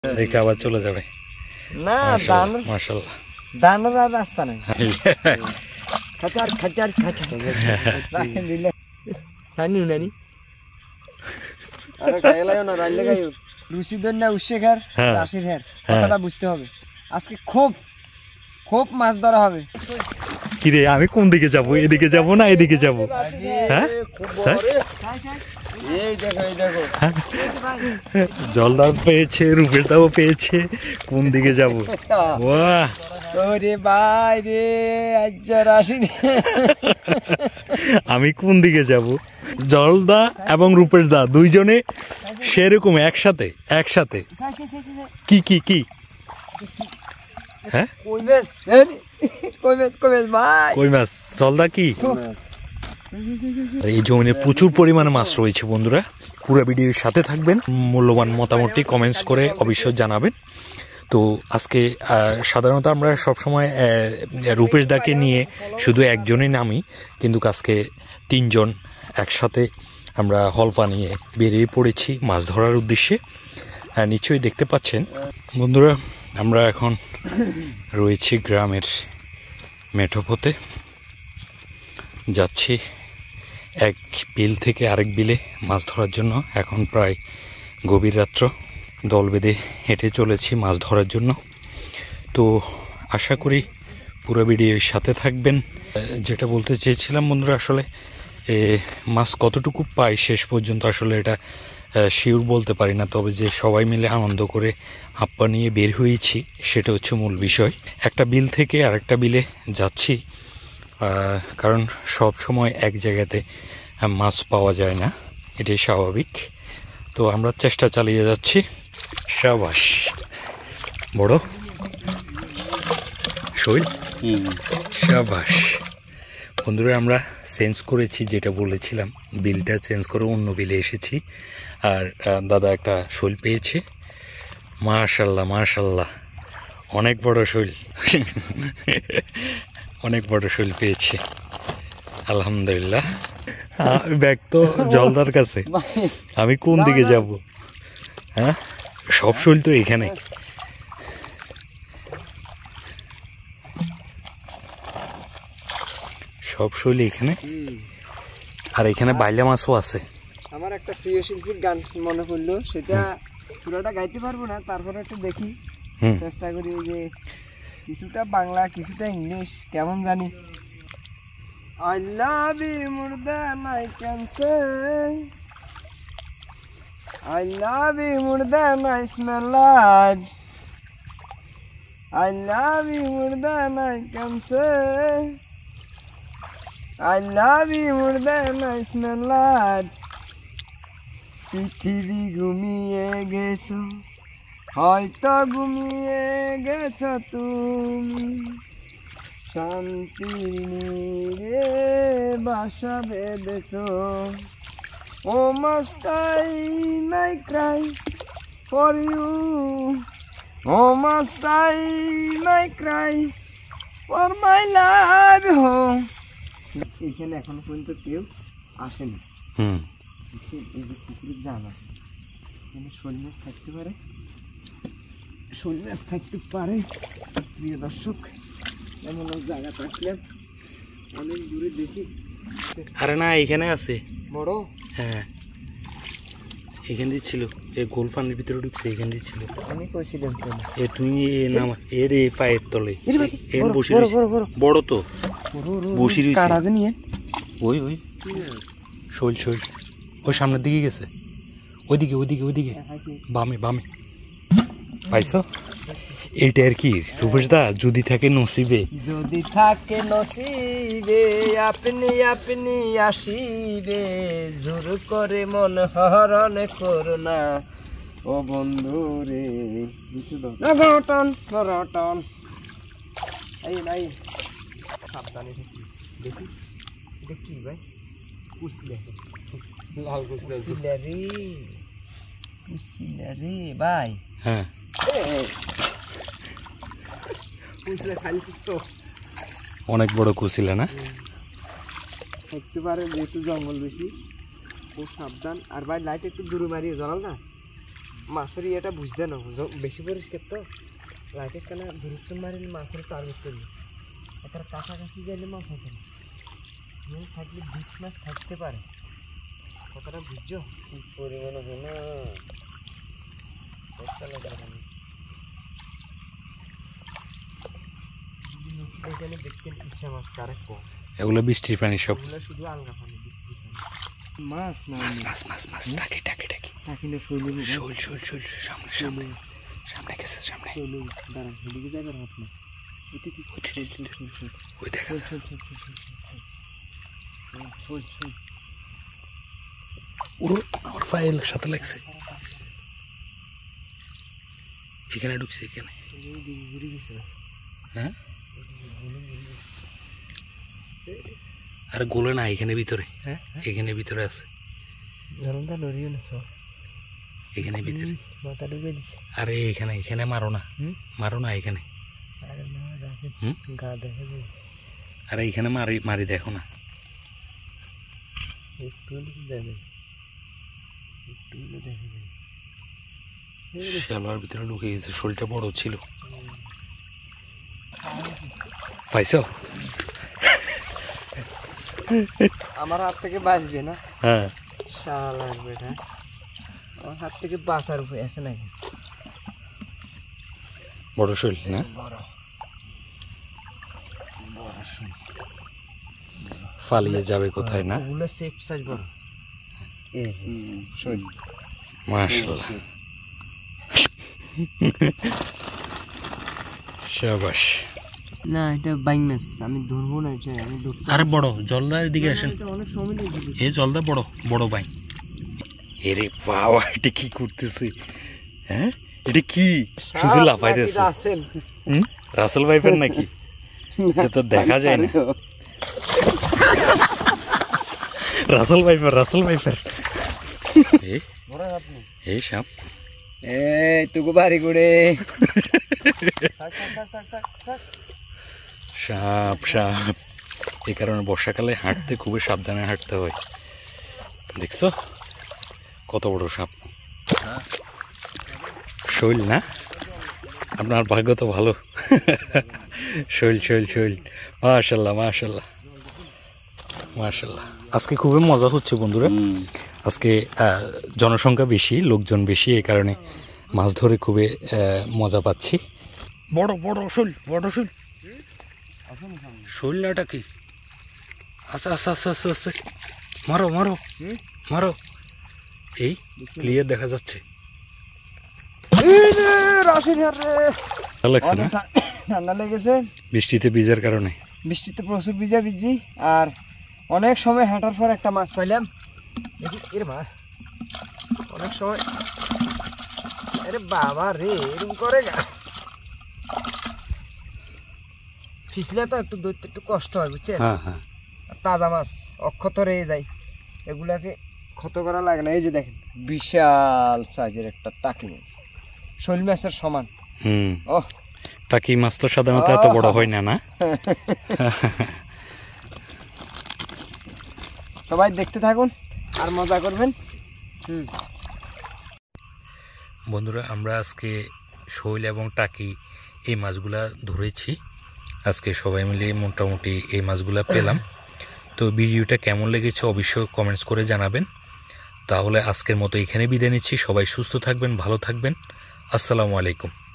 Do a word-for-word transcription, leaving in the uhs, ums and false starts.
দেখে আবার চলে যাবে না দান মাশাআল্লাহ দানের আর রাস্তা নাই খাচার খাচার খাচার দিলে সানি উনানি আরে খাইলাও না রাইলে গাইও রুচিদন না উশেখার রাশির হের কথাটা বুঝতে হবে আজকে খুব খুব মাছ ধরা হবে কি রে আমি কোন দিকে যাব এদিকে যাব না এদিকে যাব হ্যাঁ এই দেখো এই দেখো জলদাও পেয়েছে রূপেরটাও পেয়েছে কোন দিকে যাব বাহ ওরে ভাই রে আজ রাশি আমি কোন দিকে যাব জলদা এবং রূপেরদা দুইজনে সেরকম একসাথে একসাথে কি কি কি হ্যাঁ কই মাছ কই মাছ কই মাছ ভাই কই মাছ জলদা কি এই জমিনে প্রচুর পরিমাণে মাছ রয়েছে বন্ধুরা পুরো ভিডিওর সাথে থাকবেন মূল্যবান মতামতটি কমেন্টস করে অবশ্যই জানাবেন তো আজকে সাধারণত আমরা সবসময় রূপেশ দাকে নিয়ে শুধু একজনই নামি কিন্তু আজকে তিনজন একসাথে আমরা হলফা নিয়ে বেরিয়ে পড়েছি মাছ ধরার উদ্দেশ্যে নিশ্চয়ই দেখতে পাচ্ছেন বন্ধুরা আমরা এখন রয়েছি গ্রামের মেঠোপথে যাচ্ছি এক বিল থেকে আরেক বিলে মাছ ধরার জন্য এখন প্রায় গভীর রাত্র দল বেঁধে হেঁটে চলেছি মাছ ধরার জন্য তো আশা করি পুরো ভিডিওর সাথে থাকবেন যেটা বলতে চেয়েছিলাম বন্ধুরা আসলে মাছ কতটুকু পাই শেষ পর্যন্ত আসলে এটা শিওর বলতে পারি না তবে যে সবাই মিলে আনন্দ করে হাপ্পা নিয়ে বের হয়েছি সেটা হচ্ছে মূল বিষয় একটা বিল থেকে আরেকটা বিলে যাচ্ছি কারণ সব সময় এক জায়গাতে মাছ পাওয়া যায় না এটাই স্বাভাবিক তো আমরা চেষ্টা চালিয়ে যাচ্ছি সাবাস বড় শৈল সাবাস বন্ধুরা আমরা চেঞ্জ করেছি যেটা বলেছিলাম বিলটা চেঞ্জ করে অন্য বিলে এসেছি আর দাদা একটা শৈল পেয়েছে মাশাল্লাহ মাশাল্লাহ অনেক বড় শৈল অনেক বড় শৈল পেয়েছে আলহামদুলিল্লাহ ব্যাগ তো জলদার কাছে আমি কোন দিকে যাব হ্যাঁ সব শৈল তো এখানে সব শৈল এখানে আর এখানে বাইলা মাছও আছে আমার একটা প্রিয় শিল্পীর গান মনে পড়লো সেটা পুরোটা গাইতে পারবো না তারপরে একটু দেখি চেষ্টা করি যে কিছুটা বাংলা কিছুটা ইংলিশ কেমন জানি I love you more than I can say I love you more than I smell like I love you more than I can say I love you more than I smell like পৃথিবী ঘুমিয়ে গেছো হয়তো ঘুমিয়ে গেছো তুমি শান্তির নীড়ে বাসা বেঁধেছো oh must I my cry for you oh must I my cry for my love হো এখানে এখন পর্যন্ত কেউ আসেনি হুম এই যে পুকুরের জাল আছে এখানে শোল মাছ থাকতে পারে শোল মাছ থাকতে পারে প্রিয় দর্শক এমন জায়গা থাকলে অনেক দূরে দেখি আরে না এখানে আছে বড় হ্যাঁ এখান দিয়ে ছিল এই গোল ফানের ভিতরে ঢুকছে এখান দিয়ে ছিল আমি কইছিলাম এ তুমি এ নাম এর এই পায়ের তলে এর বসে বড় তো বসে রয়েছে কারা জানি ওই ওই শৈল শৈল ওই সামনের দিকে গেছে ওইদিকে ওইদিকে ওইদিকে বামে বামে পাইছো এইটা আর কি রূপেশদা যদি থাকে নসিবে যদি থাকে নসিবে আপনি আপনি আসিবে জোর করে মন হরণ করো না ও বন্ধু রে রটন রটন এই নাই সাবধানে দেখি দেখি ভাই কুসলে লাল কুসলে কুসলে রে কুসলে রে ভাই হ্যাঁ অনেক বড় কুসিলা না দেখতে পারে যেহেতু জঙ্গল বেশি ও সাবধান আর ভাই লাইট একটু দূরে মারিয়ে জ্বালাল না মাছের ইয়েটা বুঝতে না বেশি পরিষ্কার তো লাইটের কানা দূরত্ব মারিলে মাছের তার করতে একটা কাছাকাছি গেলে মাছ থাকে না থাকলে বিচ মাছ থাকতে পারে কথাটা বুঝছো কি পরিমাণ হবে না এখানে দেখতেন ইচ্ছা মাছ কারে কম এগুলো বৃষ্টির পানি সব শুধু আলগা পানি বৃষ্টির পানি মাছ না মাছ মাছ মাছ মাছ টাকি টাকি টাকি টাকি না শৈল শোল শোল শোল সামনে সামনে সামনে গেছে সামনে শৈল দাঁড়ান সেদিকে যাবেন হাত না ওই দেখা যায় ওর আমার ফাইল সাথে লাগছে এখানে ঢুকছে এখানে হ্যাঁ আরে গোলে না এখানে ভিতরে হ্যাঁ এখানে ভিতরে আছে জানটা লড়িও না সব এখানে ভিতরে মাথা ঢুকে দিছে আরে এখানে এখানে মারো না মারো না এখানে আরে না হুম গা দেখা যায় আরে এখানে মারি মারি দেখো না একটু দেখে একটু দেখে শালার ভিতরে ঢুকে গেছে শোলটা বড় ছিল পাইছো আমার হাত থেকে বাঁচবে না হ্যাঁ শালার বেটা আমার হাত থেকে বাঁচার উপায় আছে নাকি বড় শোল না বড় বড় শোল ফালিয়ে যাবে কোথায় না ওগুলো সেফ সাইজ বড় এই যে শোল মাশাআল্লাহ শাবাশ না এটা বাইং মাছ আমি ধরবো না এটা আমি ধরতে আরে বড় জলদার দিকে আসেন এটা অনেক সময় লেগে এ জলদা বড় বড় ভাই এরে বাবা এটা কি করতেছে হ্যাঁ এটা কি শুধু লাফাইতেছে আছেন হুম রাসেল ভাইফের নাকি এটা তো দেখা যায় না রাসেল ভাইফের রাসেল ভাইফের এই বড় আপনি এই সাপ এই তুকু বাড়ি করে সাপ সাপ এই কারণে বর্ষাকালে হাঁটতে খুবই সাবধানে হাঁটতে হয় দেখছো কত বড় সাপ শৈল না আপনার ভাগ্য তো ভালো শৈল শৈল শৈল মাশাল্লাহ মাশাল্লাহ মাশাল্লাহ আজকে খুবই মজা হচ্ছে বন্ধুরা আজকে জনসংখ্যা বেশি লোকজন বেশি এই কারণে মাছ ধরে খুবই মজা পাচ্ছি বড় বড় শৈল বড় শৈল শৈল নাটা কি আচ্ছা আচ্ছা আচ্ছা আচ্ছা আচ্ছা মারো মারো মারো এই ক্লিয়ার দেখা যাচ্ছে লাগছে না ঠান্ডা লেগেছে বৃষ্টিতে ভিজার কারণে বৃষ্টিতে প্রচুর ভিজা ভিজি আর অনেক সময় হাঁটার পর একটা মাছ পাইলাম এর মা অনেক সময় আরে বাবা রে এরকম করে গা ফিসলে তো একটু ধরতে একটু কষ্ট হয় বুঝছেন হ্যাঁ হ্যাঁ তাজা মাছ অক্ষত রয়ে যায় এগুলাকে ক্ষত করা লাগে না এই যে দেখেন বিশাল সাইজের একটা টাকি মাছ শৈল মাছের সমান হুম ও টাকি মাছ তো সাধারণত এত বড় হয় না না সবাই দেখতে থাকুন আর মজা করবেন হুম বন্ধুরা আমরা আজকে শৈল এবং টাকি এই মাছগুলা ধরেছি আজকে সবাই মিলে মোটামুটি এই মাছগুলা পেলাম তো ভিডিওটা কেমন লেগেছে অবশ্যই কমেন্টস করে জানাবেন তাহলে আজকের মতো এখানে বিদায় নিচ্ছি সবাই সুস্থ থাকবেন ভালো থাকবেন আসসালামু আলাইকুম